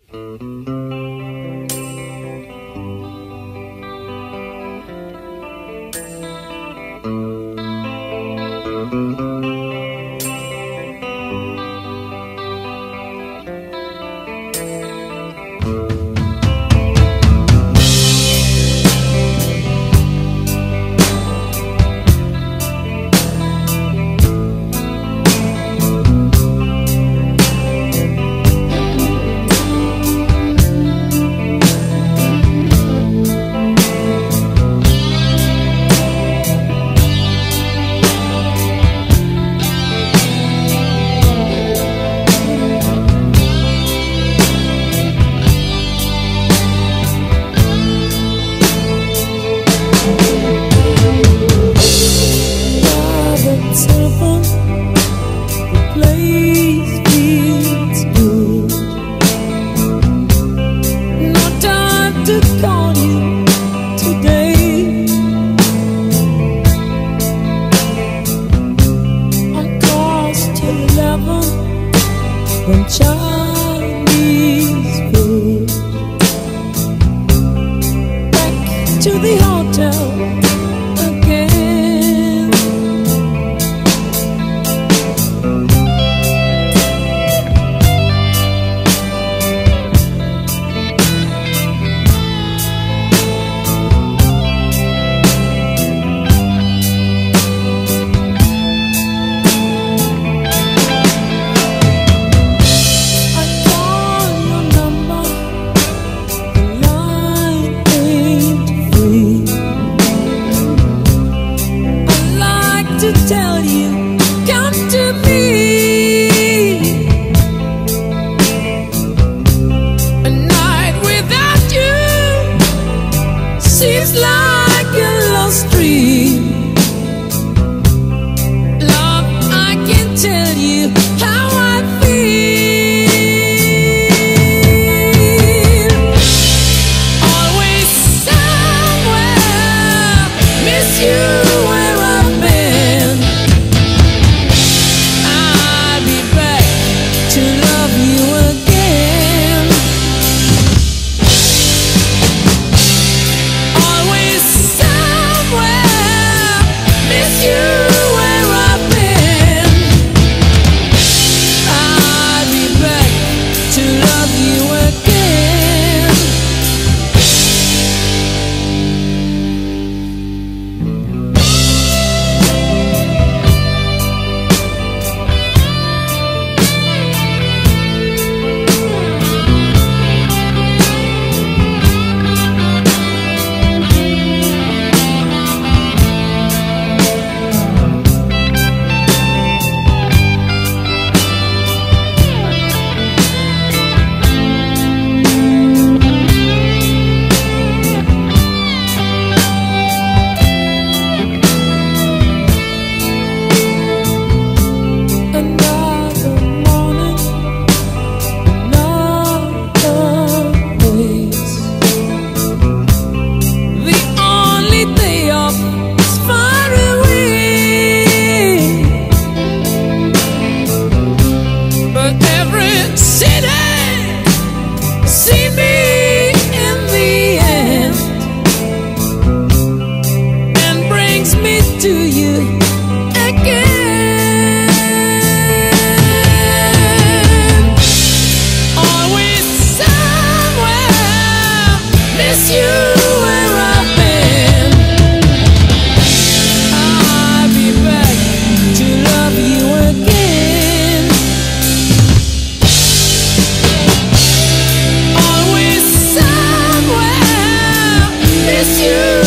From Chinese food back to the hotel again. Tell you, come to me. A night without you seems like a lost dream. Love, I can tell you how I feel. Always somewhere, miss you where I've been. To love you again. Always somewhere, miss you where I've been. I'll be back to love you again. To you again. Always somewhere, miss you where I've been. I'll be back to love you again. Always somewhere, miss you.